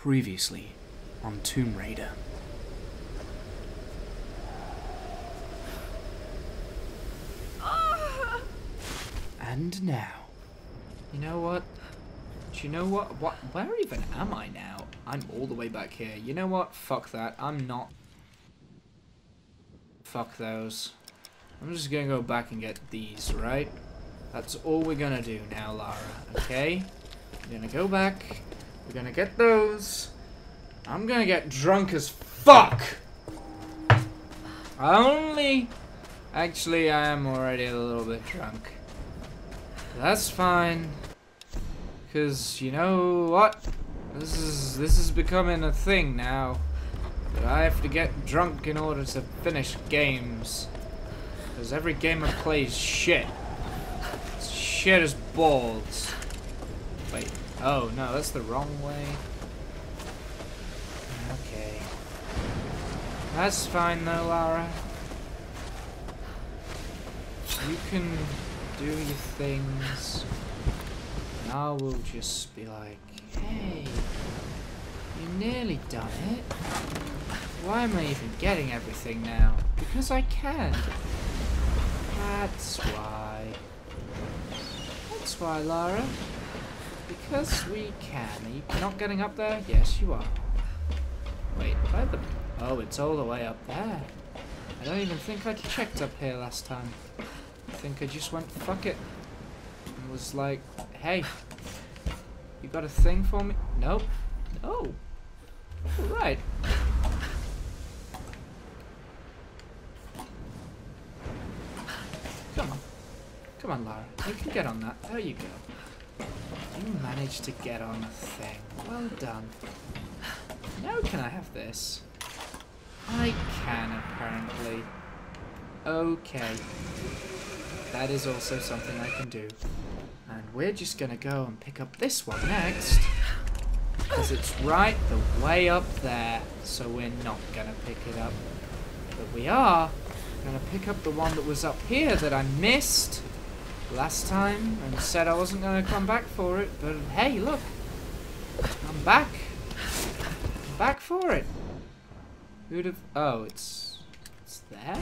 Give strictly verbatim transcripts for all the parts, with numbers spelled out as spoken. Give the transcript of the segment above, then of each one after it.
Previously on Tomb Raider. And now. You know what? Do you know what? What? Where even am I now? I'm all the way back here. You know what? Fuck that. I'm not. Fuck those. I'm just gonna go back and get these, right? That's all we're gonna do now, Lara. Okay? We're gonna go back. We're gonna get those. I'm gonna get drunk as fuck! Only... Actually, I am already a little bit drunk. That's fine. Because, you know what? This is, this is becoming a thing now. That I have to get drunk in order to finish games. Because every game I play is shit. It's shit as balls. Wait. Oh, no, that's the wrong way. Okay. That's fine though, Lara. You can do your things. And I will just be like, hey, you nearly done it. Why am I even getting everything now? Because I can. That's why. That's why, Lara. Because we can. Are you not getting up there? Yes, you are. Wait, where the... Oh, it's all the way up there. I don't even think I checked up here last time. I think I just went, fuck it. And was like, hey, you got a thing for me? Nope. Oh. Alright. Come on. Come on, Lara. You can get on that. There you go. You managed to get on the thing. Well done. Now can I have this? I can, apparently. Okay. That is also something I can do. And we're just gonna go and pick up this one next. Because it's right the way up there. So we're not gonna pick it up. But we are gonna pick up the one that was up here that I missed last time and said I wasn't gonna come back for it. But hey, look. I'm back. I'm back for it. Who'd have... Oh, it's... It's there?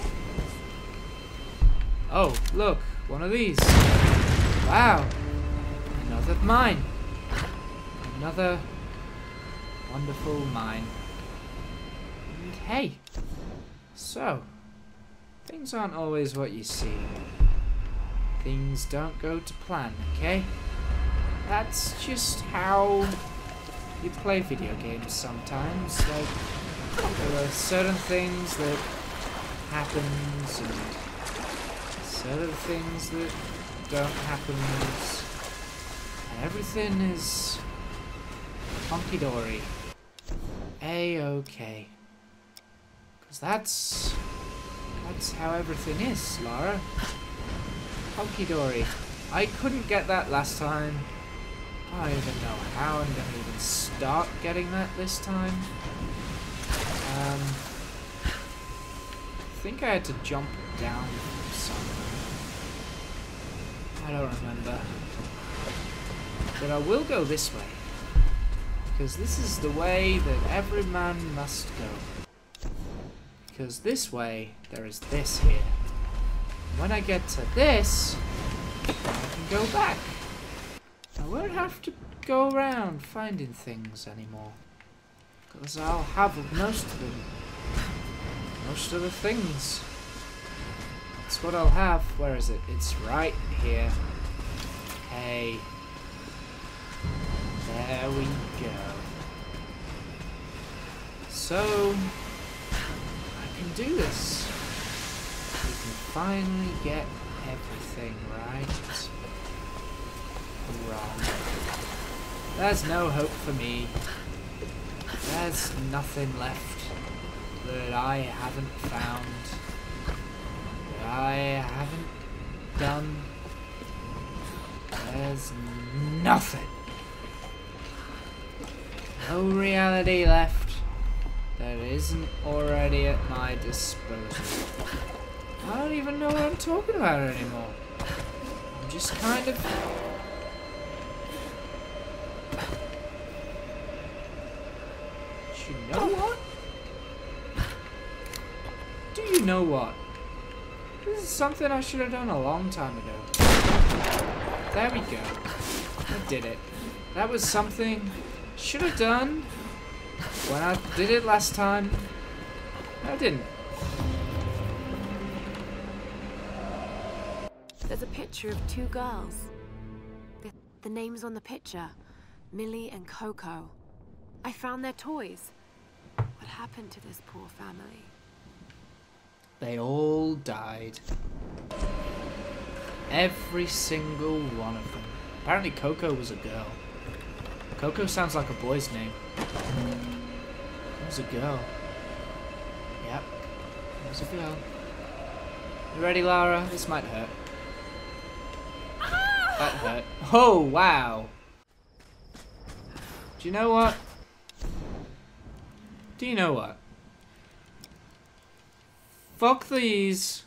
Oh, look. One of these. Wow. Another mine. Another wonderful mine. And hey. So. Things aren't always what you see. Things don't go to plan, okay? That's just how you play video games sometimes. Like, there are certain things that happens and certain things that don't happen. And everything is hunky-dory. A-okay. Because that's... That's how everything is, Lara. Hunky-dory. I couldn't get that last time. I don't even know how I'm going to even start getting that this time. Um, I think I had to jump down somewhere. I don't remember. But I will go this way. Because this is the way that every man must go. Because this way, there is this here. When I get to this, I can go back. I won't have to go around finding things anymore. Because I'll have most of them. Most of the things. That's what I'll have. Where is it? It's right here. Hey. There we go. So, I can do this. We can finally get everything right. Wrong. There's no hope for me. There's nothing left that I haven't found, that I haven't done. There's nothing. No reality left that isn't already at my disposal. I don't even know what I'm talking about anymore. I'm just kind of... you know what? Do you know what? This is something I should have done a long time ago. There we go. I did it. That was something I should have done when I did it last time. I didn't. There's a picture of two girls. The, the names on the picture, Millie and Coco. I found their toys. What happened to this poor family? They all died. Every single one of them. Apparently Coco was a girl. Coco sounds like a boy's name. It was a girl. Yep. It was a girl. You ready, Lara? This might hurt. That hurt. Oh, wow. Do you know what? Do you know what? Fuck these.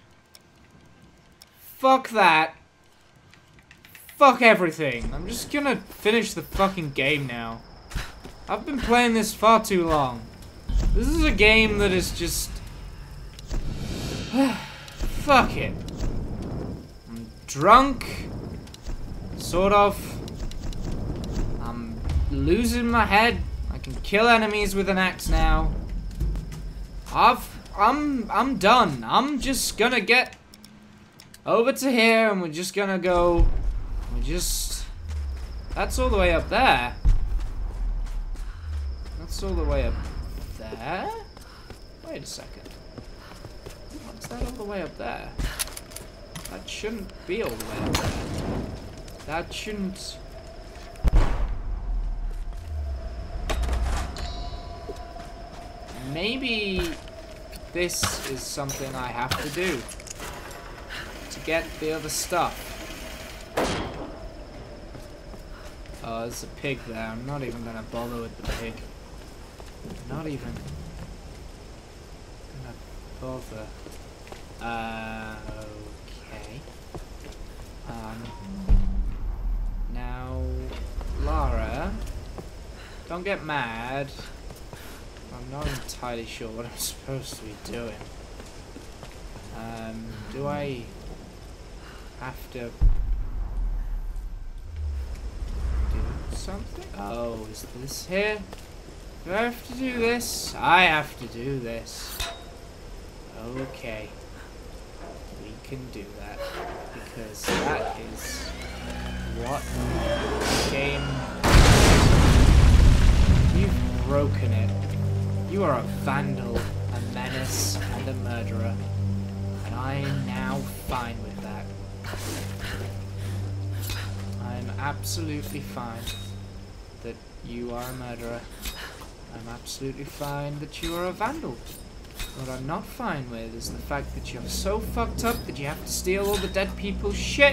Fuck that. Fuck everything. I'm just gonna finish the fucking game now. I've been playing this far too long. This is a game that is just... Fuck it. I'm drunk. Sort of. I'm losing my head. I can kill enemies with an axe now. I've... I'm... I'm done. I'm just gonna get over to here and we're just gonna go... We're just... That's all the way up there. That's all the way up there? Wait a second. What's that all the way up there? That shouldn't be all the way up there. That shouldn't... Maybe this is something I have to do to get the other stuff. Oh, there's a pig there. I'm not even gonna bother with the pig. Not even gonna bother. Uh, okay. Um, now, Lara, don't get mad. I'm not entirely sure what I'm supposed to be doing. Um, do I have to do something? Oh, is this here? Do I have to do this? I have to do this. Okay. We can do that. Because that is what the game... You've broken it. You are a vandal, a menace, and a murderer. And I am now fine with that. I'm absolutely fine that you are a murderer. I'm absolutely fine that you are a vandal. What I'm not fine with is the fact that you're so fucked up that you have to steal all the dead people's shit.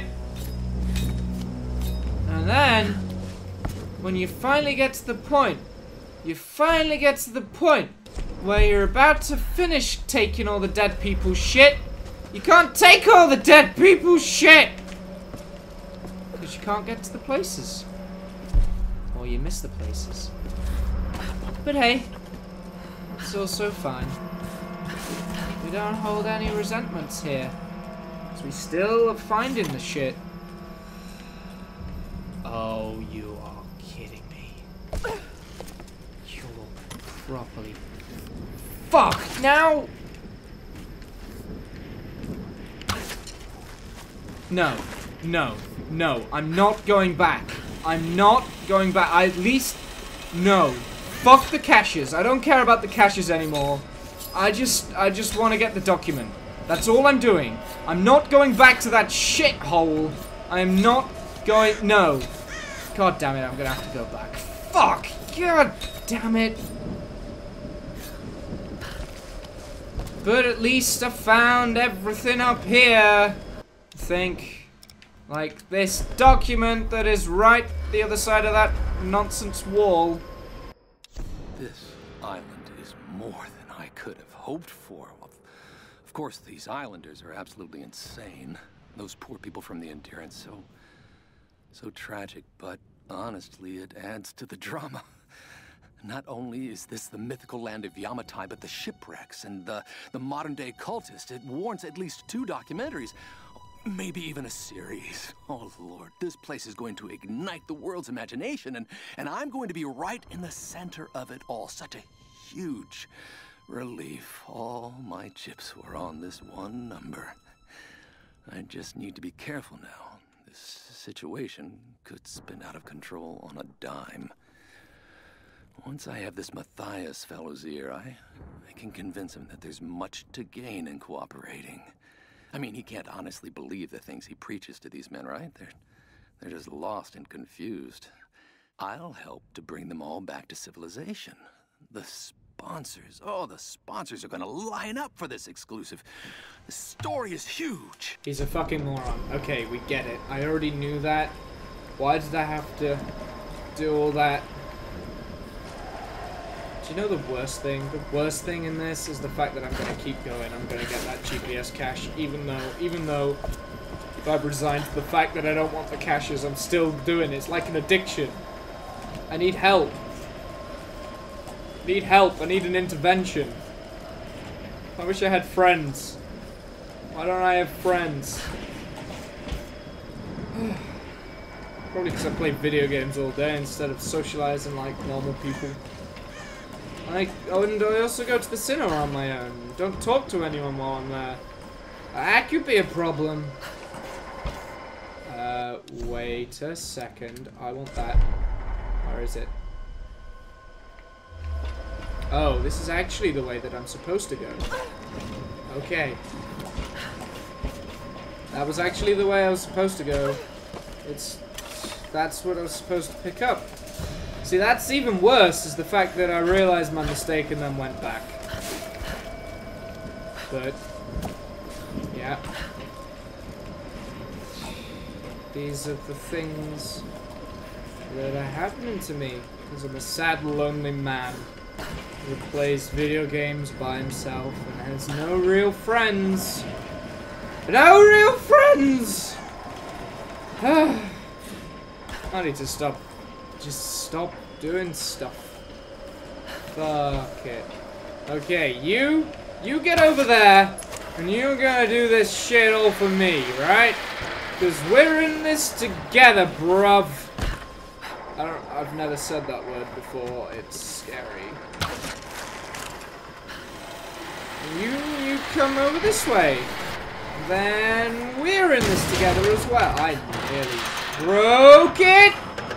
And then, when you finally get to the point, you finally get to the point where you're about to finish taking all the dead people's shit, you can't take all the dead people's shit! Because you can't get to the places. Or you miss the places. But hey, it's also fine. We don't hold any resentments here. Because we still are finding the shit. Oh, you are kidding me. You're properly... Fuck! Now... No. No. No. I'm not going back. I'm not going back. I at least... No. Fuck the caches. I don't care about the caches anymore. I just... I just want to get the document. That's all I'm doing. I'm not going back to that shithole. I am not going... No. God damn it, I'm gonna have to go back. Fuck! God damn it. But at least I found everything up here. I think. Like this document that is right the other side of that nonsense wall. This island is more than I could have hoped for. Of course, these islanders are absolutely insane. Those poor people from the Endurance, so... so tragic, but honestly, it adds to the drama. Not only is this the mythical land of Yamatai, but the shipwrecks and the, the modern-day cultist. It warrants at least two documentaries, maybe even a series. Oh, Lord, this place is going to ignite the world's imagination, and, and I'm going to be right in the center of it all. Such a huge relief. All my chips were on this one number. I just need to be careful now. This situation could spin out of control on a dime. Once I have this Matthias fellow's ear, I, I can convince him that there's much to gain in cooperating. I mean, he can't honestly believe the things he preaches to these men, right? They're, they're just lost and confused. I'll help to bring them all back to civilization. The sponsors, oh, the sponsors are gonna line up for this exclusive. The story is huge. He's a fucking moron. Okay, we get it. I already knew that. Why did I have to do all that? Do you know the worst thing? The worst thing in this is the fact that I'm going to keep going. I'm going to get that G P S cache, even though, even though if I've resigned to the fact that I don't want the caches, I'm still doing it. It's like an addiction. I need help. I need help. I need an intervention. I wish I had friends. Why don't I have friends? Probably because I play video games all day instead of socializing like normal people. I, oh, and I also go to the cinema on my own. Don't talk to anyone while I'm there. That could be a problem. Uh, wait a second. I want that. Where is it? Oh, this is actually the way that I'm supposed to go. Okay. That was actually the way I was supposed to go. It's... That's what I was supposed to pick up. See, that's even worse, is the fact that I realized my mistake and then went back. But, yeah. These are the things that are happening to me, because I'm a sad, lonely man who plays video games by himself and has no real friends. No real friends! I need to stop. Just stop doing stuff. Fuck it. Okay, you, you get over there, and you're gonna do this shit all for me, right? Because we're in this together, bruv. I don't, I've never said that word before. It's scary. You, you come over this way. Then we're in this together as well. I nearly broke it.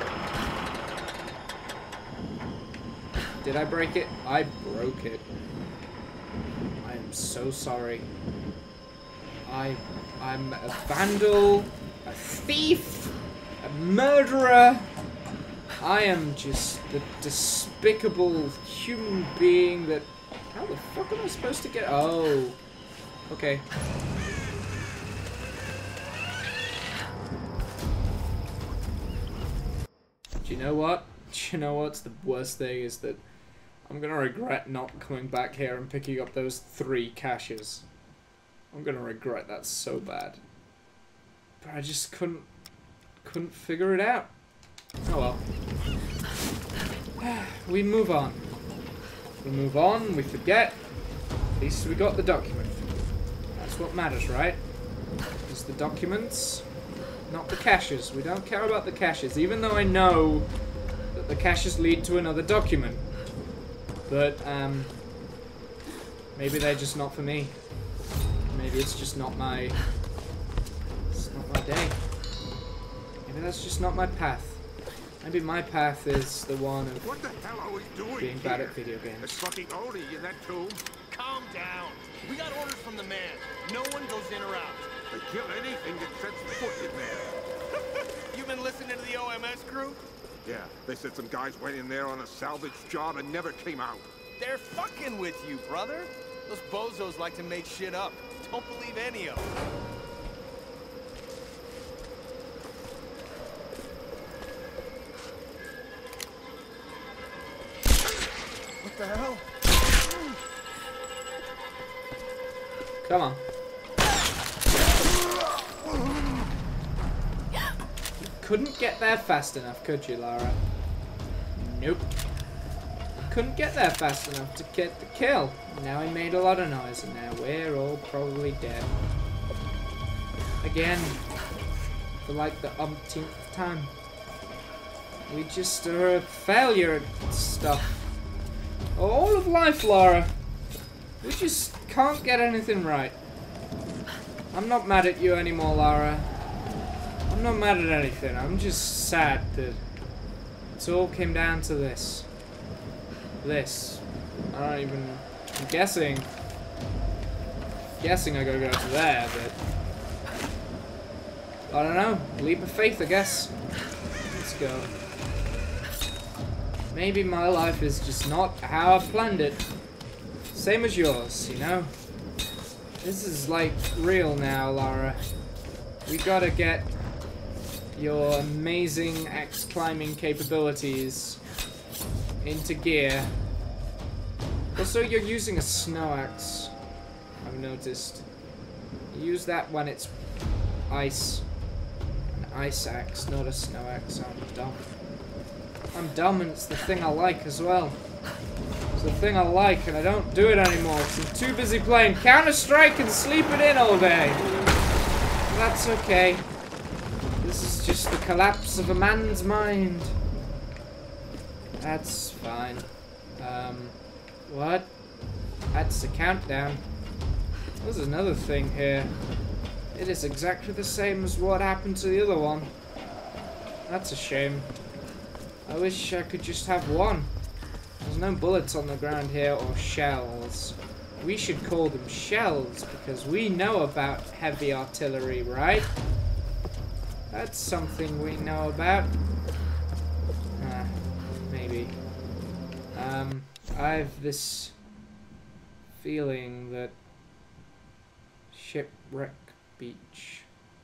Did I break it? I broke it. I am so sorry. I, I'm a vandal, a thief, a murderer. I am just the despicable human being that... How the fuck am I supposed to get... Oh. Okay. Do you know what? Do you know what's the worst thing is that I'm gonna regret not coming back here and picking up those three caches. I'm gonna regret that so bad. But I just couldn't couldn't figure it out. Oh well. We move on. We move on, we forget. At least we got the document. That's what matters, right? It's the documents, not the caches. We don't care about the caches, even though I know that the caches lead to another document. But, um, maybe they're just not for me. Maybe it's just not my, it's not my day. Maybe that's just not my path. Maybe my path is the one of what the hell are we doing being here? bad at video games. There's fucking Odie in that tomb. Calm down. We got orders from the man. No one goes in or out. They kill anything that sets foot in there. You've been listening to the O M S crew? Yeah, they said some guys went in there on a salvage job and never came out. They're fucking with you, brother. Those bozos like to make shit up. Don't believe any of them. What the hell? Come on. You couldn't get there fast enough, could you, Lara? Nope. couldn't get there fast enough to get the kill. Now he made a lot of noise, and now we're all probably dead. Again, for like the umpteenth time. We just are a failure at stuff. All of life, Laura. We just can't get anything right. I'm not mad at you anymore, Lara. I'm not mad at anything. I'm just sad that it all came down to this. This. I don't even... I'm guessing... Guessing I gotta go to there, but... I don't know. Leap of faith, I guess. Let's go. Maybe my life is just not how I planned it. Same as yours, you know? This is like real now, Lara. We gotta get your amazing axe climbing capabilities into gear. Also, you're using a snow axe, I've noticed. You use that when it's ice. An ice axe, not a snow axe. I'm dumb. I'm dumb, and it's the thing I like as well. It's the thing I like, and I don't do it anymore because I'm too busy playing Counter-Strike and sleeping in all day. That's okay. This is just the collapse of a man's mind. That's fine. Um, what? That's the countdown. There's another thing here. It is exactly the same as what happened to the other one. That's a shame. I wish I could just have one. There's no bullets on the ground here or shells. We should call them shells because we know about heavy artillery, right? That's something we know about. Ah, maybe. Um, I have this feeling that shipwreck beach.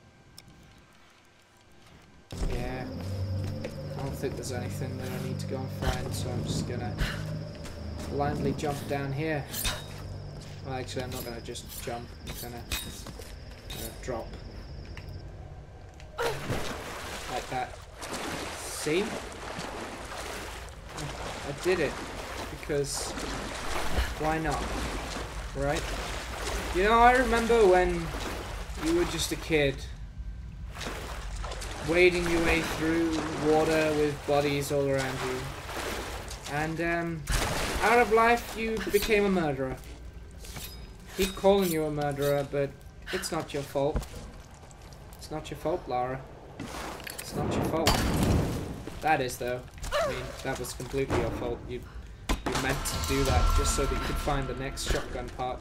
Yeah. I don't think there's anything that I need to go and find, so I'm just gonna blindly jump down here. Well, actually, I'm not gonna just jump. I'm gonna, gonna drop. Like that. See? I did it. Because why not? Right? You know, I remember when you were just a kid, wading your way through water with bodies all around you. And, um, out of life, you became a murderer. Keep calling you a murderer, but it's not your fault. It's not your fault, Lara. It's not your fault. That is, though. I mean, that was completely your fault. You, you meant to do that just so that you could find the next shotgun part.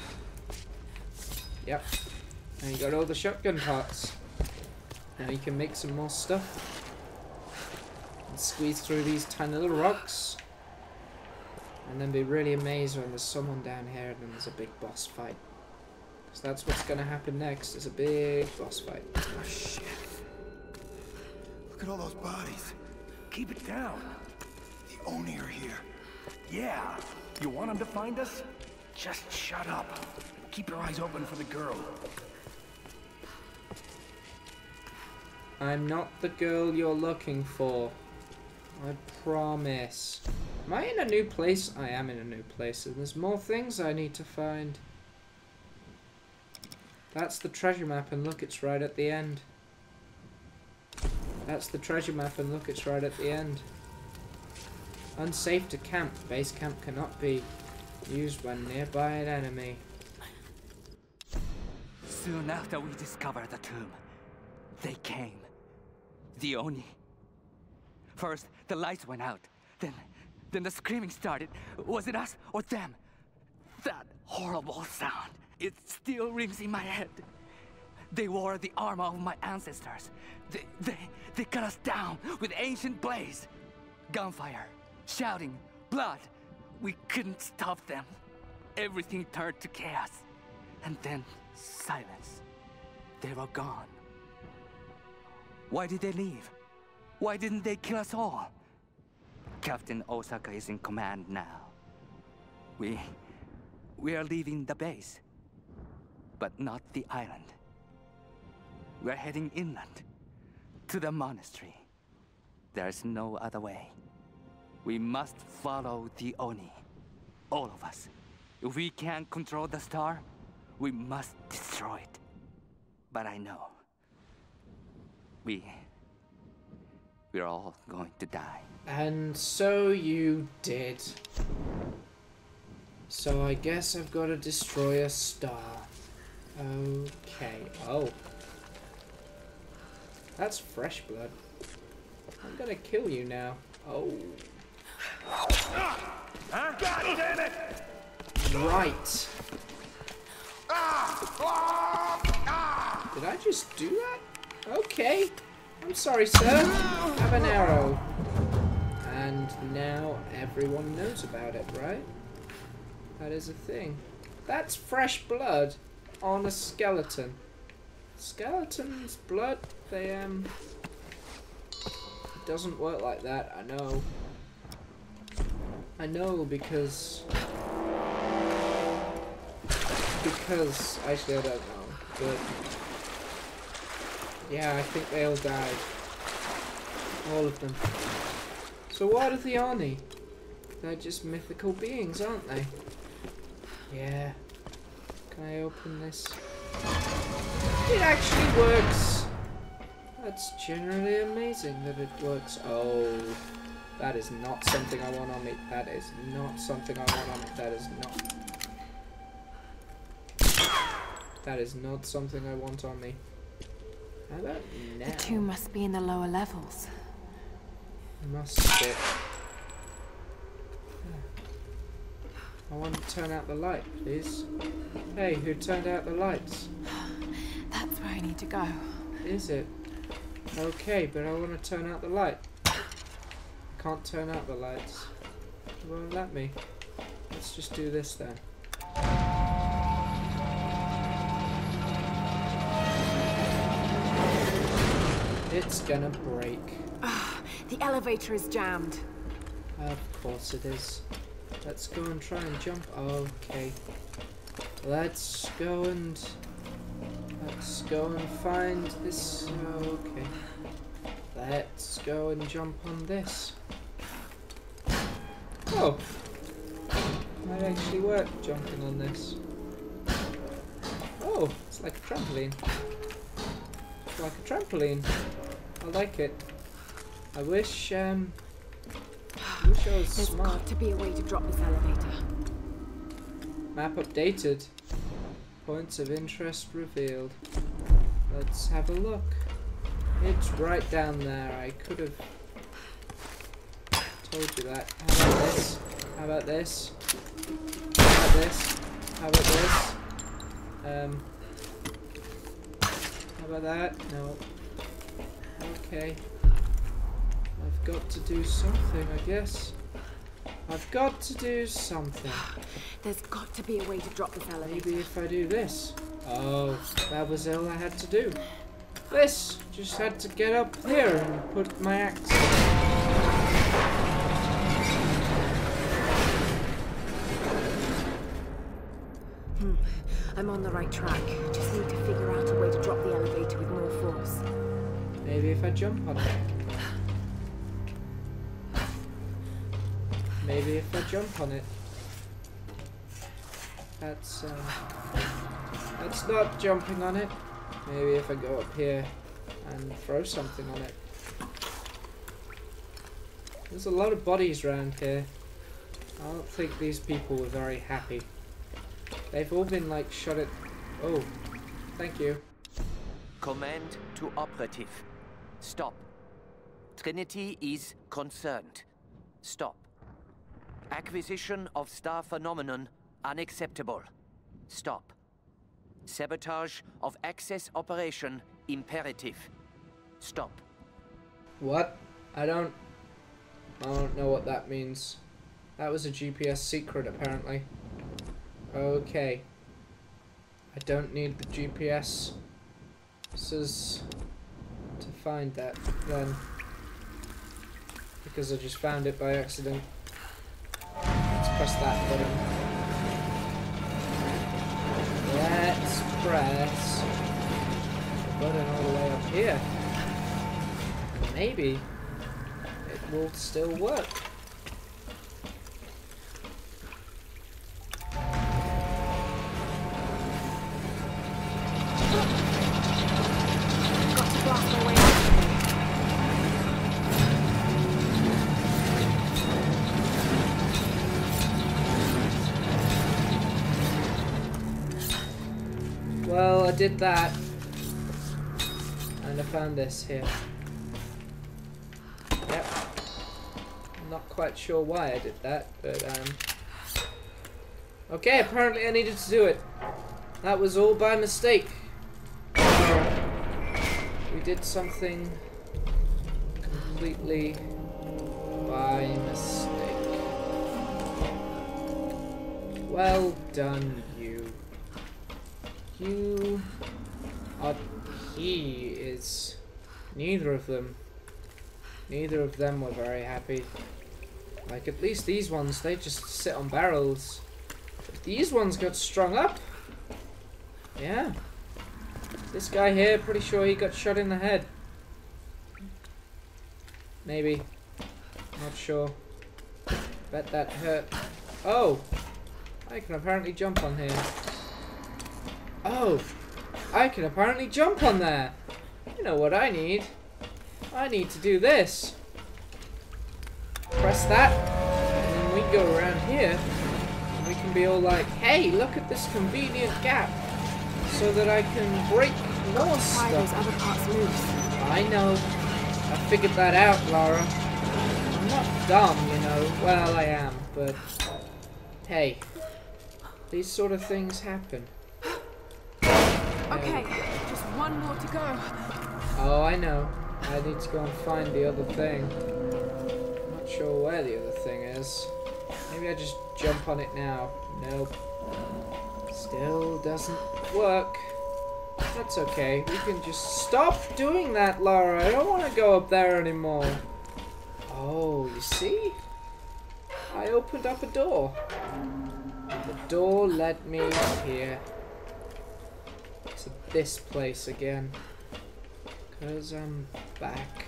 Yep. And you got all the shotgun parts. Now you can make some more stuff. And squeeze through these tiny little rocks. And then be really amazed when there's someone down here and then there's a big boss fight. Because that's what's going to happen next, is a big boss fight. Oh, shit. Look at all those bodies. Keep it down. The Oni are here. Yeah. You want them to find us? Just shut up. Keep your eyes open for the girl. I'm not the girl you're looking for. I promise. Am I in a new place? I am in a new place, and there's more things I need to find. That's the treasure map, and look, it's right at the end. That's the treasure map, and look, it's right at the end. Unsafe to camp. Base camp cannot be used when nearby an enemy. Soon after we discovered the tomb, they came. The Oni. First, the lights went out. Then, then the screaming started. Was it us or them? That horrible sound. It still rings in my head. They wore the armor of my ancestors. They, they, they cut us down with ancient blades. Gunfire, shouting, blood. We couldn't stop them. Everything turned to chaos. And then silence. They were gone. Why did they leave? Why didn't they kill us all? Captain Osaka is in command now. We... we are leaving the base. But not the island. We're heading inland. To the monastery. There's no other way. We must follow the Oni. All of us. If we can't control the star, we must destroy it. But I know. We... We're all going to die. And so you did. So I guess I've got to destroy a star. Okay. Oh. That's fresh blood. I'm gonna kill you now. Oh. Huh? God damn it! Right. Did I just do that? Okay. I'm sorry, sir. Have an arrow. And now everyone knows about it, right? That is a thing. That's fresh blood on a skeleton. Skeleton's blood, they, um... it doesn't work like that, I know. I know because... Because, actually I don't know, but... Yeah, I think they all died. All of them. So what are the Oni? They're just mythical beings, aren't they? Yeah. Can I open this? It actually works! That's generally amazing that it works. Oh, that is not something I want on me. That is not something I want on me. That is not... That is not something I want on me. How about now? The tomb must be in the lower levels. Must be. I want to turn out the light, please. Hey, who turned out the lights? That's where I need to go. Is it? Okay, but I want to turn out the light. I can't turn out the lights. It won't let me. Let's just do this then. It's gonna break. Ah, the elevator is jammed. Of course it is. Let's go and try and jump. Okay. Let's go and... Let's go and find this... Okay. Let's go and jump on this. Oh! Might actually work jumping on this. Oh! It's like a trampoline. It's like a trampoline. I like it. I wish, um... I wish I was There's smart. got to be a way to drop this elevator. Map updated. Points of interest revealed. Let's have a look. It's right down there. I could have told you that. How about this? How about this? How about this? How about this? Um. How about that? No. Okay. I've got to do something, I guess. I've got to do something. There's got to be a way to drop this elevator. Maybe if I do this. Oh, that was all I had to do. This! Just had to get up here and put my axe in. Hmm. I'm on the right track. Just need to figure out a way to drop the elevator with more force. Maybe if I jump on it. Maybe if I jump on it. That's, um... That's not jumping on it. Maybe if I go up here and throw something on it. There's a lot of bodies around here. I don't think these people were very happy. They've all been, like, shot at... Oh. Thank you. Command to operative. Stop. Trinity is concerned. Stop. Acquisition of star phenomenon unacceptable. Stop. Sabotage of access operation imperative. Stop. What? I don't... I don't know what that means. That was a G P S secret, apparently. Okay. I don't need the G P S. This is to find that, then. Because I just found it by accident. Let's press that button. Let's press the button all the way up here. Maybe it will still work. well, I did that. And I found this here. Yep. I'm not quite sure why I did that, but um... okay, apparently I needed to do it. That was all by mistake. We did something completely by mistake. Well done, you. You are... He is... Neither of them. Neither of them were very happy. Like, at least these ones, they just sit on barrels. But these ones got strung up. Yeah. This guy here, pretty sure he got shot in the head. Maybe. Not sure. Bet that hurt. Oh! I can apparently jump on here. Oh! I can apparently jump on there! You know what I need? I need to do this. Press that, and then we go around here, and we can be all like, hey, look at this convenient gap, so that I can break more stuff. Those other parts loose. I know. I figured that out, Lara. I'm not dumb, you know. Well, I am, but hey, these sort of things happen. Okay, just one more to go. Oh, I know. I need to go and find the other thing. I'm not sure where the other thing is. Maybe I just jump on it now. Nope. Still doesn't work. That's okay. We can just stop doing that, Lara. I don't want to go up there anymore. Oh, you see? I opened up a door. The door led me here. To this place again. Because I'm back.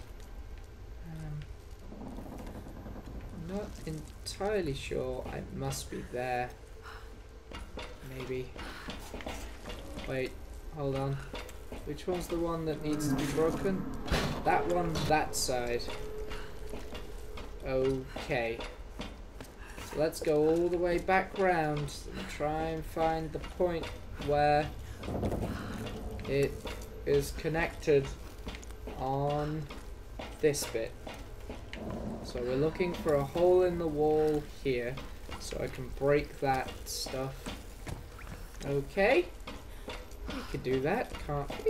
Um, I'm not entirely sure. I must be there. Maybe. Wait, hold on. Which one's the one that needs to be broken? That one, that side. Okay. So let's go all the way back round and try and find the point where it is connected on this bit. So we're looking for a hole in the wall here so I can break that stuff. Okay. We could do that, can't we?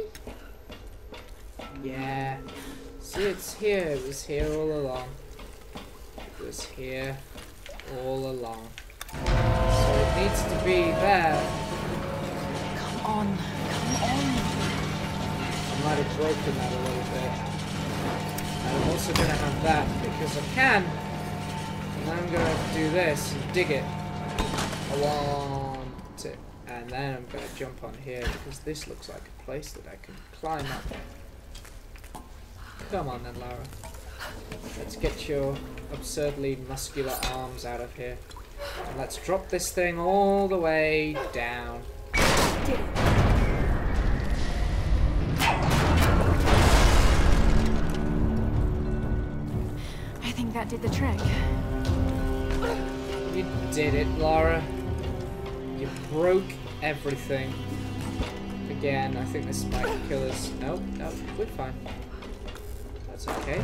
Yeah. See, it's here. It was here all along. It was here all along. So it needs to be there. Come on, come on. I might have broken that a little bit. And I'm also going to have that because I can. And I'm going to do this and dig it. I want it. And then I'm going to jump on here because this looks like a place that I can climb up. Come on then, Lara. Let's get your absurdly muscular arms out of here. And let's drop this thing all the way down. Did it. I think that did the trick. You did it, Lara. You broke everything. Again, I think this might kill us. No, no, we're fine. That's okay.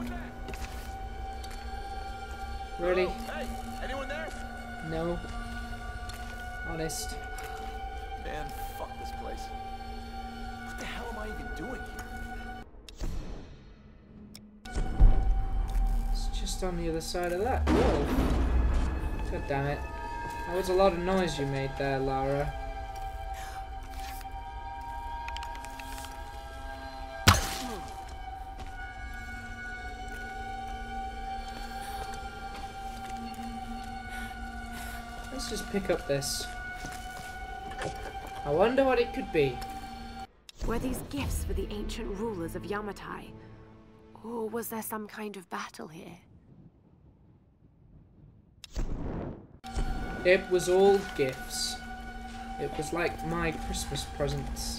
Really? Hey, anyone there? No. Honest. Man, fuck this place. What the hell am I even doing here? It's just on the other side of that wall. God damn it. That was a lot of noise you made there, Lara. Let's just pick up this. I wonder what it could be. Were these gifts for the ancient rulers of Yamatai? Or was there some kind of battle here? It was all gifts. It was like my Christmas presents.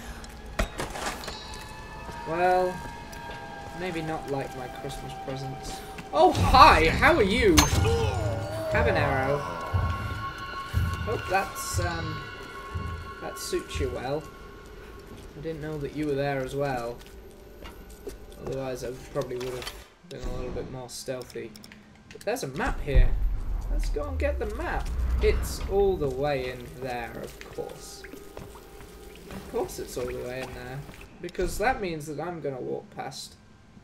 Well, maybe not like my Christmas presents. Oh, hi! How are you? Have an arrow. Oh, that's, um... That suits you well. I didn't know that you were there as well. Otherwise, I probably would have been a little bit more stealthy. But there's a map here. Let's go and get the map. It's all the way in there, of course. Of course it's all the way in there. Because that means that I'm going to walk past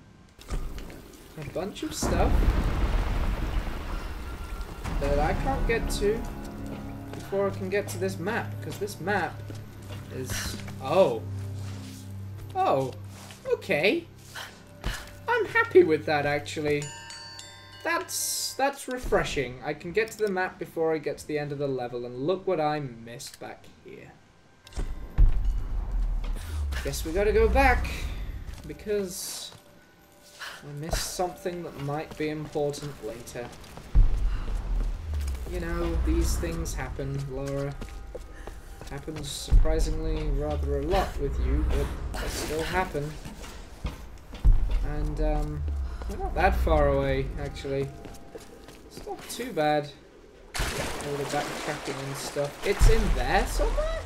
a bunch of stuff that I can't get to before I can get to this map. Because this map is... Oh. Oh. Okay. I'm happy with that, actually. That's that's refreshing. I can get to the map before I get to the end of the level, and look what I missed back here. Guess we gotta go back, because I missed something that might be important later. You know, these things happen, Laura. Happens surprisingly rather a lot with you, but they still happen. And, um, we're not that far away, actually. It's not too bad. All the backtracking and stuff. It's in there somewhere?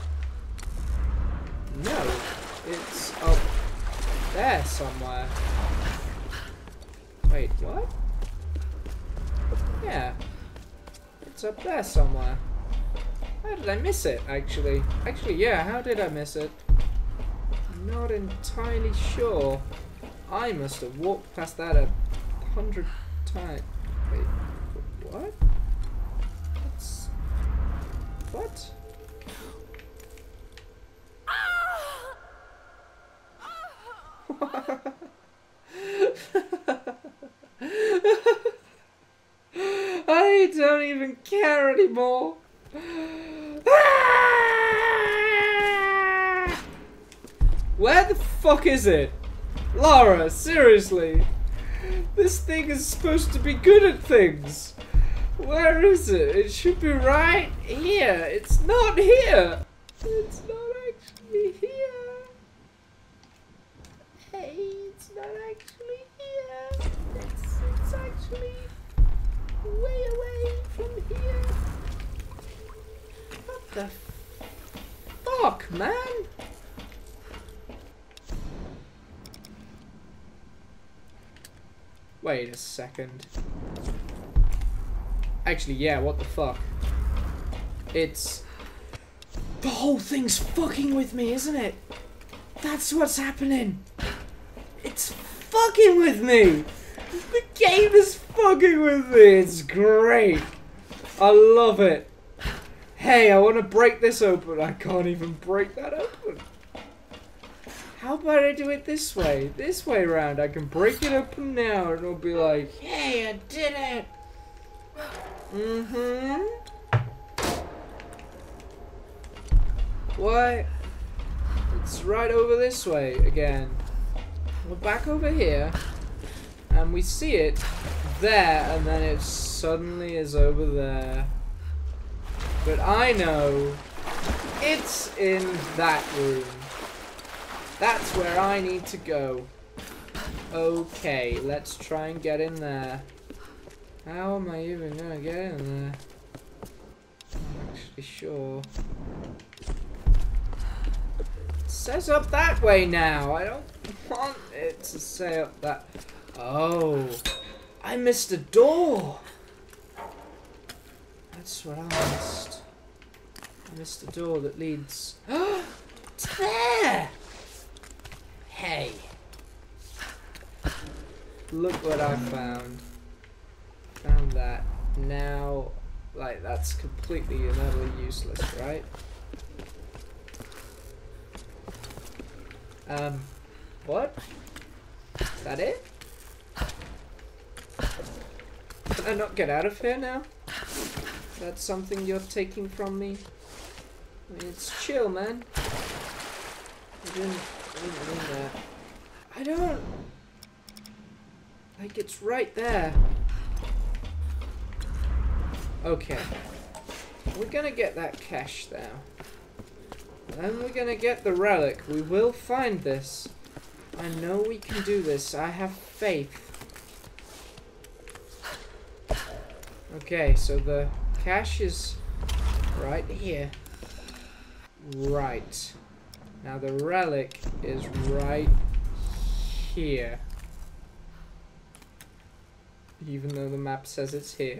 No. It's up there somewhere. Wait, what? Yeah. It's up there somewhere. How did I miss it, actually? Actually, yeah, how did I miss it? I'm not entirely sure. I must have walked past that a hundred times. Wait, what? What's... What? I don't even care anymore. Where the fuck is it? Lara, seriously. This thing is supposed to be good at things. Where is it? It should be right here. It's not here. It's not actually here. Hey, it's not actually here. It's, it's actually way away from here. What the fuck, man? Wait a second. Actually, yeah, what the fuck? It's... The whole thing's fucking with me, isn't it? That's what's happening. It's fucking with me. The game is fucking with me. It's great. I love it. Hey, I want to break this open. I can't even break that open. How about I do it this way? This way around. I can break it open now and it'll be like, hey, I did it. Mm-hmm. What? It's right over this way again. We're back over here. And we see it there, and then it suddenly is over there. But I know it's in that room. That's where I need to go. Okay, let's try and get in there. How am I even gonna get in there? I'm actually sure. It says up that way now. I don't want it to say up that. Oh, I missed a door. That's what I missed. I missed a door that leads. It's there. Hey, look what I found. Found that. Now, like, that's completely and utterly useless, right? Um, what? Is that it? Can I not get out of here now? That's something you're taking from me? I mean, it's chill, man. I didn't... I didn't mean that. I don't... Like, it's right there. Okay. We're gonna get that cache now. Then we're gonna get the relic. We will find this. I know we can do this. I have faith. Okay, so the cache is right here. Right. Now the relic is right here. Even though the map says it's here.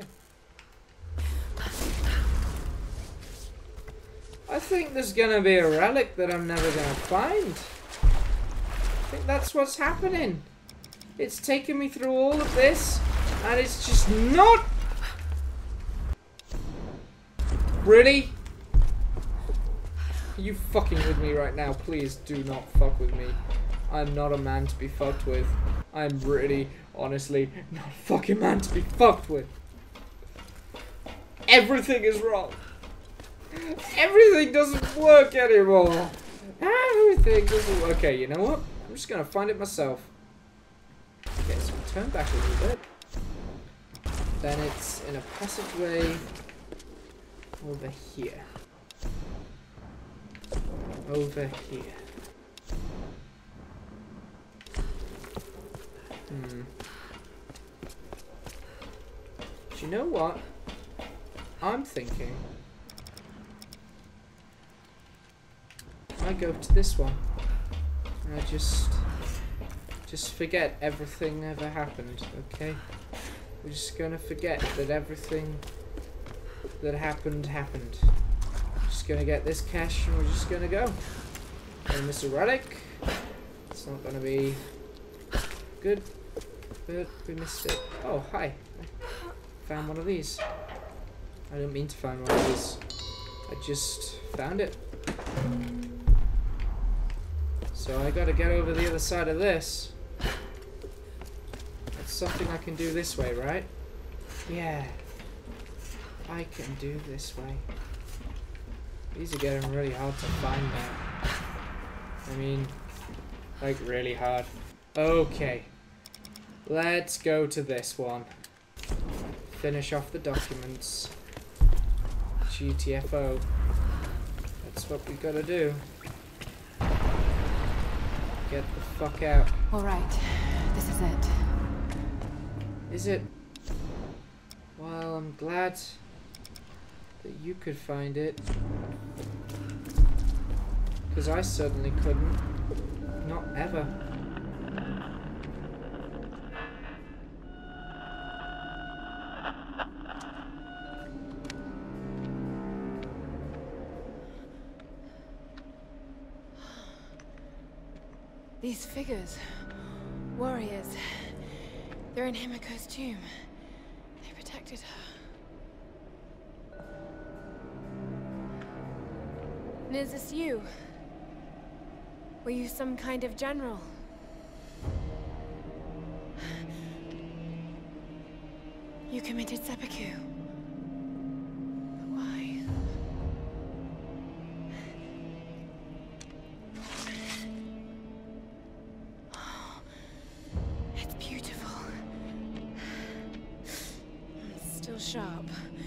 I think there's gonna be a relic that I'm never gonna find. I think that's what's happening. It's taken me through all of this, and it's just not... Really? Are you fucking with me right now? Please do not fuck with me. I'm not a man to be fucked with. I'm really, honestly, not a fucking man to be fucked with. Everything is wrong. Everything doesn't work anymore. Everything doesn't work. Okay, you know what? I'm just gonna find it myself. Okay, so we turn back a little bit. Then it's in a passageway over here. Over here. Hmm. Do you know what? I'm thinking I go to this one and I just just forget everything ever happened, okay? We're just gonna forget that everything that happened happened. Just gonna get this cash and we're just gonna go. Gonna miss a relic. It's not gonna be good, but we missed it. Oh, hi. I found one of these. I didn't mean to find one of these. I just found it. So I gotta get over the other side of this. That's something I can do this way, right? Yeah. I can do this way. These are getting really hard to find now. I mean, like really hard. Okay. Let's go to this one. Finish off the documents. G T F O. That's what we gotta do. Get the fuck out. Alright, this is it. Is it? Well, I'm glad that you could find it. Because I certainly couldn't. Not ever. These figures, warriors, they're in Himiko's tomb. They protected her. And is this you? Were you some kind of general? You committed seppuku. Why? It's beautiful. It's still sharp.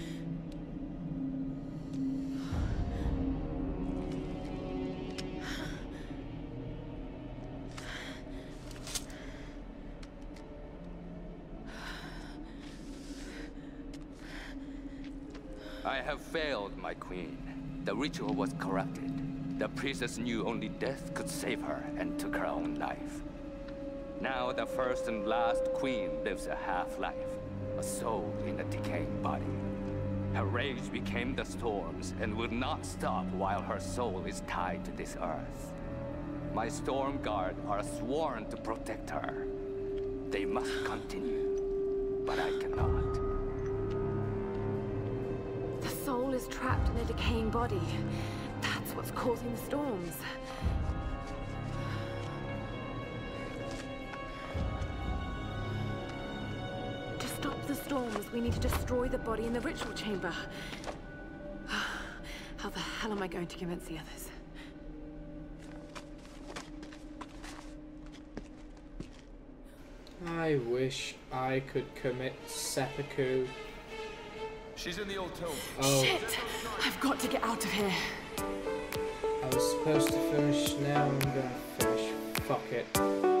I have failed, my queen. The ritual was corrupted. The priestess knew only death could save her and took her own life. Now the first and last queen lives a half-life, a soul in a decaying body. Her rage became the storms and will not stop while her soul is tied to this earth. My storm guard are sworn to protect her. They must continue, but I cannot. The soul is trapped in a decaying body. That's what's causing the storms. To stop the storms, we need to destroy the body in the ritual chamber. How the hell am I going to convince the others? I wish I could commit seppuku. She's in the old tomb. Oh. Shit! I've got to get out of here. I was supposed to finish now, I'm gonna finish. Fuck it.